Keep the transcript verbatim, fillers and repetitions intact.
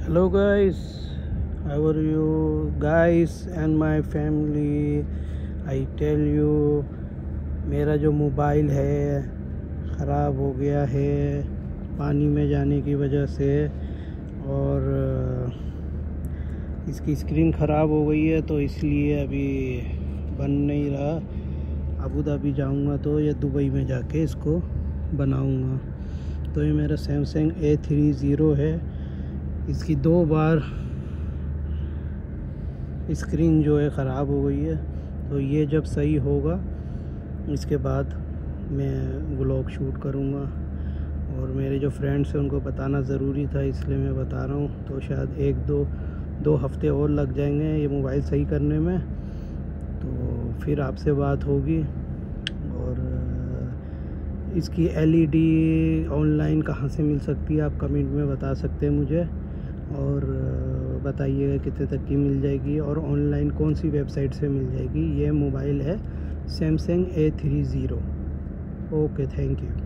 Hello guys, how are you guys and my family? I tell you, मेरा जो mobile है ख़राब हो गया है पानी में जाने की वजह से, और इसकी स्क्रीन ख़राब हो गई है, तो इसलिए अभी बन नहीं रहा। अबू धाबी जाऊंगा तो या दुबई में जाके इसको बनाऊंगा। तो ये मेरा सैमसंग ए थ्री ज़ीरो है। इसकी दो बार स्क्रीन जो है ख़राब हो गई है, तो ये जब सही होगा इसके बाद मैं व्लॉग शूट करूँगा। और मेरे जो फ्रेंड्स हैं उनको बताना ज़रूरी था, इसलिए मैं बता रहा हूँ। तो शायद एक दो दो हफ्ते और लग जाएंगे ये मोबाइल सही करने में, तो फिर आपसे बात होगी। और इसकी एलईडी ऑनलाइन कहाँ से मिल सकती है आप कमेंट में बता सकते हैं मुझे, और बताइएगा कितने तक की मिल जाएगी और ऑनलाइन कौन सी वेबसाइट से मिल जाएगी। ये मोबाइल है Samsung A three zero. Okay, thank you.